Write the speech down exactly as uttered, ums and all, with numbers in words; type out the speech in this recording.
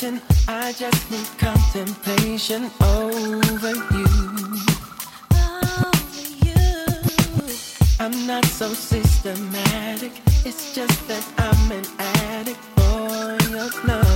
attention. I just need contemplation over you. Over you. I'm not so systematic. It's just that I'm an addict for your love.